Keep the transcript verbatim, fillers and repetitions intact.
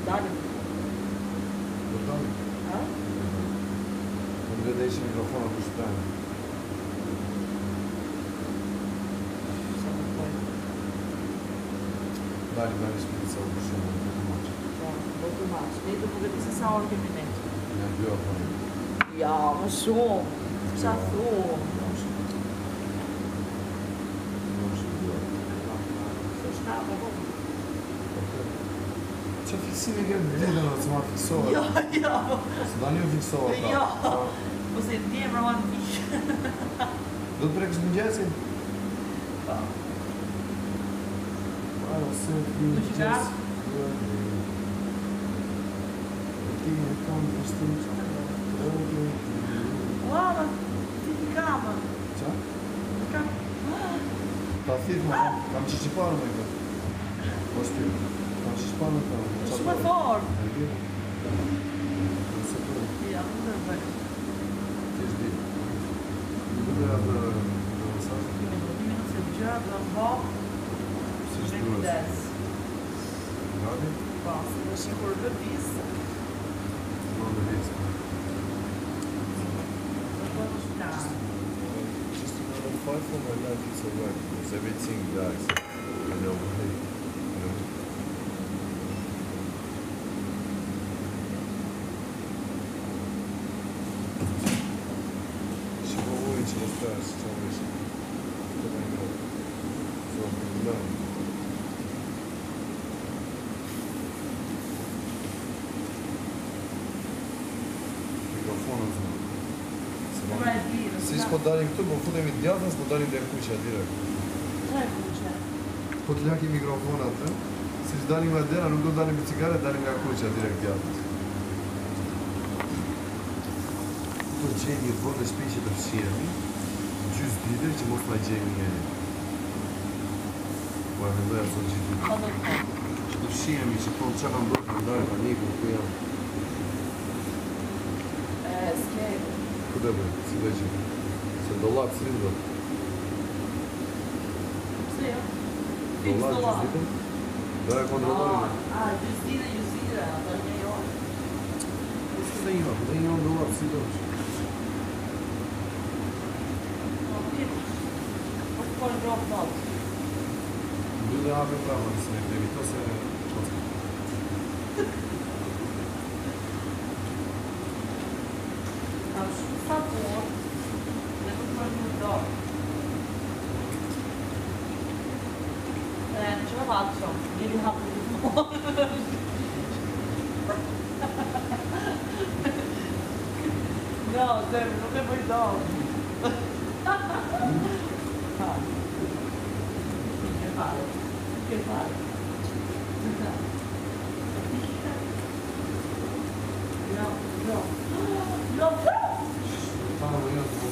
dalim. Dalim? A? Non vedete il microfono più strano. Dali, dali, spizza, un po' solo, un po' much. Yeah, a little much. Need to put this is our minute. Ne ha due a fare. Ja, maar zo. Sa zo. Zo staat erop. C'è fissine che vedono, insomma, fissore. Ja, ja. Se dan ju fiksova ta. Ja. Po se ndjemra ma në Do të prekësh mëngjesin? Pa. Para se Do që ka? Ti e kam fështim. Ua, ma ti ti kamë. Qa? Kam. Ta thith ma kam, kam që që parë me këtë. Po shtim. Kam që që parë me këtë. Shumë e forë. E di? Nëse të Ja, më të bëj. ti është di. Nuk të bëja të mesazh. Një minutë se gjëra do të bëj. Si është Me duhet. kujdes. Gati? Po, se do shikur gëtis. Në në vizë. Do të bëj shta. Just another five for my life is a work. Because everything guys, you know, hey, you know. Чего вы, чего старше, чего выше. Кто поймет. Все определенно. Микрофон uzman. Dobra je bilo. Si spodalim këtu, po futemi djathën, spodalim dhe kuqa direkt. Qa e kuqe? Po të laki mikrofonat, të? Si që dalim nga dera, nuk do dalim me cigare, dalim nga kuqa direkt djathës. Po gjeni të vëllë shpi që të fshiremi, gjysë dite që mos la gjeni njeri. Po e mendoja sot që të Pa do të po. që të fshiremi, që tonë që kam bërë të ndarë, pa një ku jam. E, s'ke. Ku dhe bërë, si dhe që? Se dollap si rindo. Pse jo? Fix Dollap do gjysë dite? Do e kontrolojme. A, gjysë dite, gjysë dite, ato një jo. Dhe një, dhe një në dollap, si do që? Po, mirë. Po, po, në grofë tot. Dy dhe hape prama, nësë me kremi, to se... Kam shumë sapor, dhe nuk më një dorë. E, në që me valë shumë, njëri hapë një morë. No, zemë, nuk e bëj dorë. Ha. Nuk e fare, nuk e fare. No, no. No, no! Fala amanhã,